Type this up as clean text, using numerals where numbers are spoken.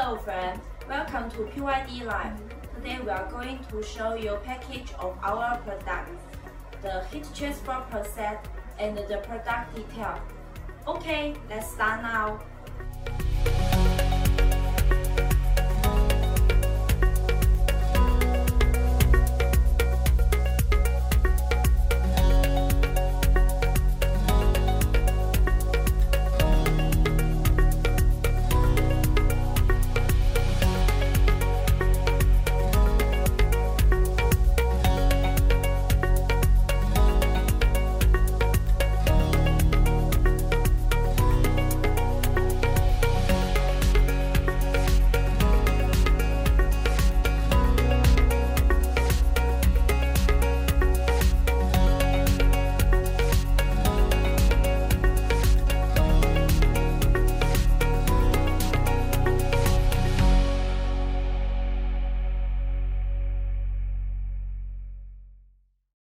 Hello friends, welcome to PYD Live. Today we are going to show you package of our products, the heat transfer process and the product detail. Okay, let's start now.